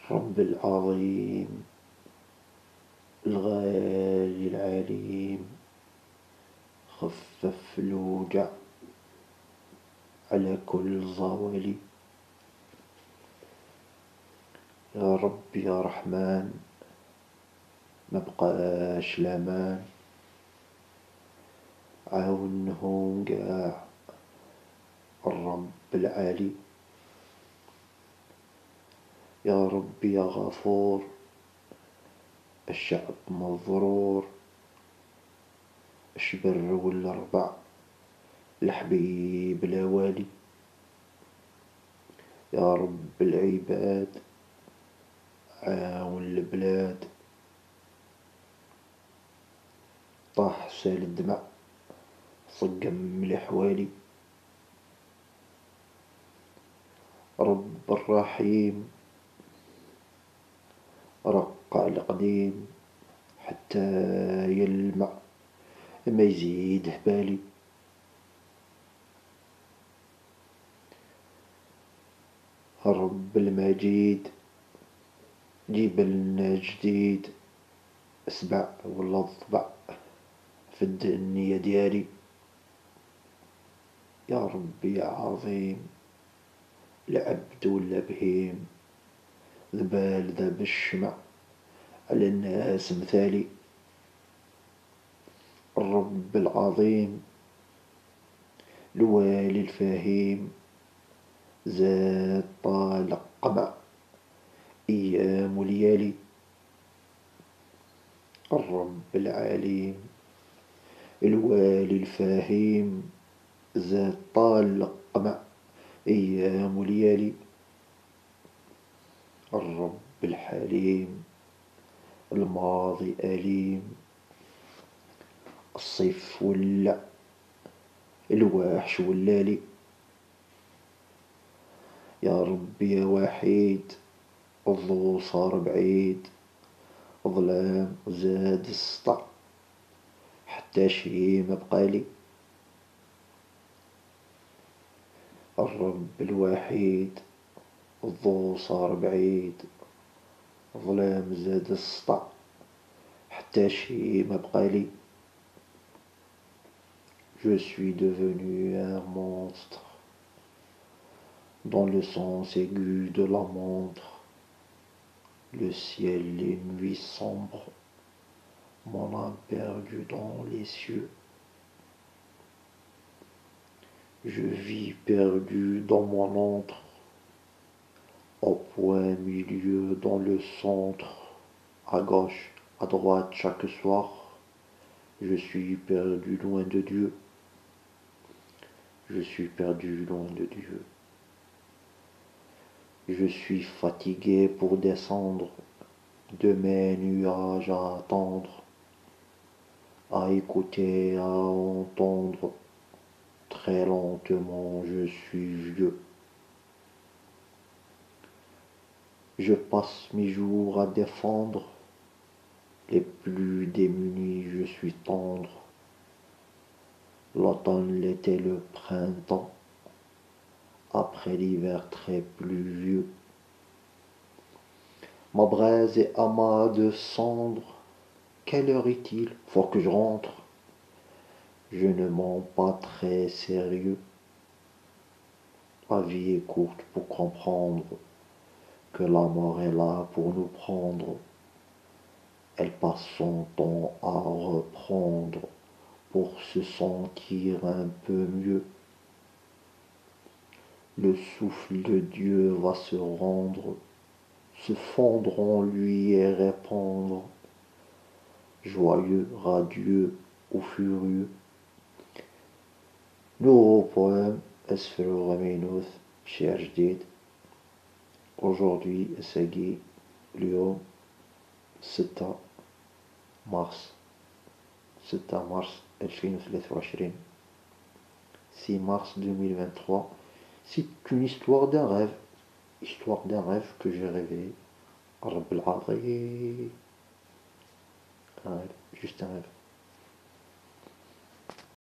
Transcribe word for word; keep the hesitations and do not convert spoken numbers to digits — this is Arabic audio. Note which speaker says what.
Speaker 1: رب العظيم الغالي العليم، خفف الوجع على كل زوالي. يا رب يا رحمن، مبقاش لامان، عاونهم قاع الرب العالي. يا رب يا غفور، الشعب مضرور، اشبر والاربع الحبيب الأوالي. يا رب العباد، عاون البلاد، طاح سال الدمع صقم الحوالي. رب الرحيم، رقع القديم حتى يلمع ما يزيد هبالي. رب المجيد، جيب لنا جديد، اسبع ولا ضبع في الدنيا ديالي. يا رب يا عظيم، العبد ولا بهيم، ذبال ذا بالشمع على الناس مثالي. الرب العظيم الوالي الفهيم، زاد طالق قمع أيام وليالي. الرب العليم الوالي الفهيم، زاد طالق قمع أيام وليالي. الرب الحليم الماضي أليم، الصيف ولع الوحش ولالي. يا رب يا وحيد، الضو صار بعيد، ظلام وزاد السطع حتى شي ما بقالي. الرب الوحيد، الضو صار بعيد، ظلام زاد السطع حتى شي ما بقالي. Je suis devenu un monstre dans le sens aigu de la montre. Le ciel les nuits sombres, mon âme perdue dans les cieux. Je vis perdu dans mon antre, au point milieu dans le centre, à gauche, à droite chaque soir. Je suis perdu loin de Dieu. Je suis perdu loin de Dieu. Je suis fatigué pour descendre de mes nuages à attendre, à écouter, à entendre. Très lentement, je suis vieux. Je passe mes jours à défendre les plus démunis, je suis tendre. L'automne, l'été, le printemps, après l'hiver très pluvieux. Ma braise est amas de cendres. Quelle heure est-il? Faut que je rentre. Je ne mens pas très sérieux. La vie est courte pour comprendre que la mort est là pour nous prendre. Elle passe son temps à reprendre pour se sentir un peu mieux. Le souffle de Dieu va se rendre, se fondre en lui et répandre, joyeux, radieux ou furieux. Nouveau poème, أسفل الغمينوث شعر جديد. Aujourd'hui أساقي اليوم ستة مارس ستة مارس ألفين وثلاثة وعشرين. six mars deux mille vingt-trois. C'est une histoire d'un rêve. Histoire d'un rêve que j'ai rêvé. رب العظيم. Juste un rêve.